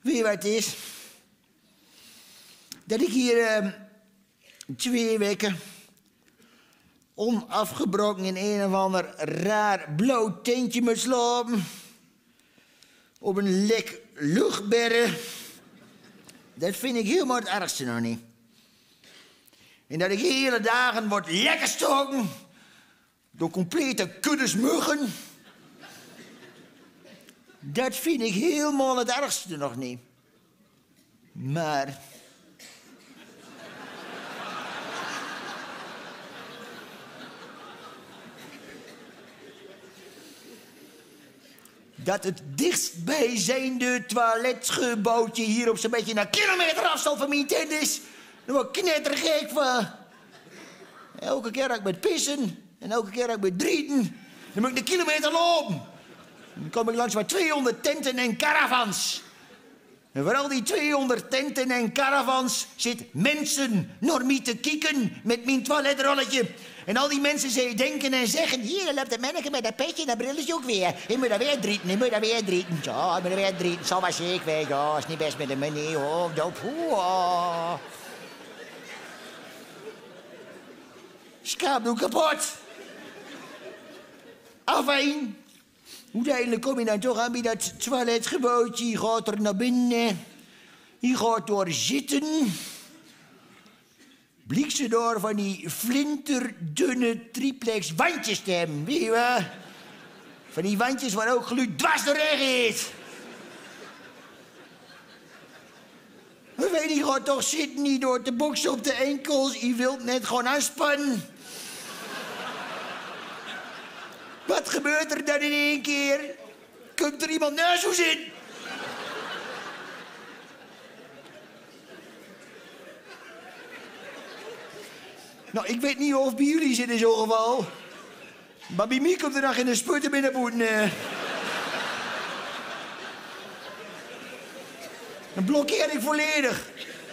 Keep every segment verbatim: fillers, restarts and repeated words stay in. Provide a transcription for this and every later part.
Weet je wat het is? Dat ik hier uh, twee weken onafgebroken in een of ander raar blauw tentje moet slapen. Op een lek luchtberg. Dat vind ik helemaal het ergste nog niet. En dat ik hele dagen word lekkerstoken door complete kuddes muggen. Dat vind ik helemaal het ergste nog niet. Maar... dat het dichtstbijzijnde toiletgebouwtje hier op zo'n beetje een kilometer afstand van mijn tent is. Daar word ik knettergek van. Elke keer dat ik moet pissen en elke keer dat ik moet drieten, dan moet ik een kilometer lopen. Dan kom ik langs maar tweehonderd tenten en caravans. En vooral die tweehonderd tenten en caravans zit mensen naar mij te kieken met mijn toiletrolletje. En al die mensen ze denken en zeggen, hier loopt de manneke met dat petje en dat brilletje ook weer. Je moet dat weer drieten, je moet dat weer drieten. Ja, je moet dat weer drieten. Zal maar zeker weer. Ja, is niet best met de meneer, hoor. Dat, oh. Schaapdoek kapot. Afijn. Uiteindelijk kom je dan toch aan bij dat toiletgebouwtje. Je gaat er naar binnen. Je gaat door zitten. Blik ze door van die flinterdunne triplex wandjes te hebben, weet je wel? Van die wandjes waar ook geluid dwars doorheen is. Weet je, je gaat toch zitten niet door te boksen op de enkels. Je wilt net gewoon aanspannen. Wat gebeurt er dan in één keer? Komt er iemand naast jou zitten? Nou, ik weet niet of bij jullie zit in zo'n geval. Maar bij mij komt er nog in een sputter binnenboeten. Uh. Dan blokkeer ik volledig.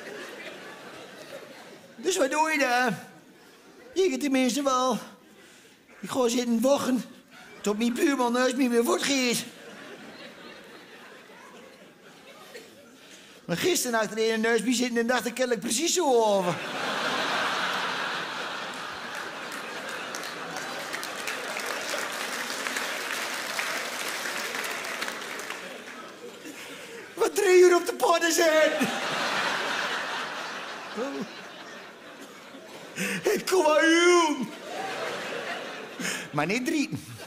Dus wat doe je dan? Ik tenminste wel. Ik ga zitten wachten tot mijn buurman naast me weer voortgeeft. Maar gisteren achter de ene neus zitten en dacht ik kennelijk precies zo over. Wat drie uur op de podden zijn. Oh. Ik kom aan u. Maar niet drie.